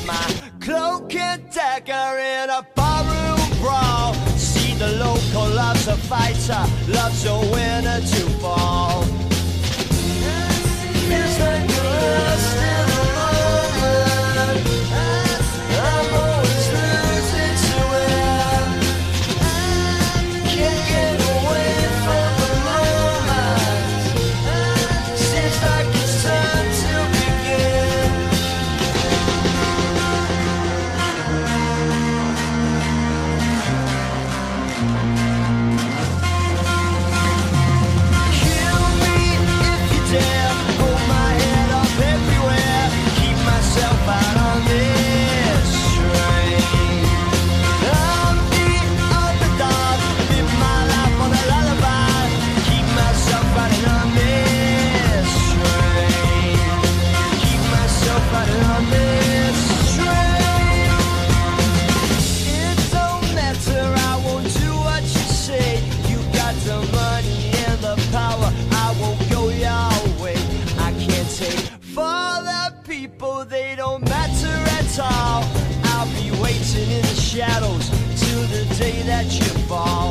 my cloak and dagger in a barroom brawl. See the local loves a fighter, loves a winner to fall. Feels like you're lost in the moment. I'm always losing to it. Can't get away from the moment. Seems like it's time to begin. Kill me if you dare. Hold my head up everywhere. Keep myself out on this train. I'm beat of the dark. Live my life on a lullaby. Keep myself riding on this train. Keep myself riding on this train. It don't matter, I won't do what you say. You got the money and the power, I won't go your way. I can't take for the people, they don't matter at all. I'll be waiting in the shadows till the day that you fall.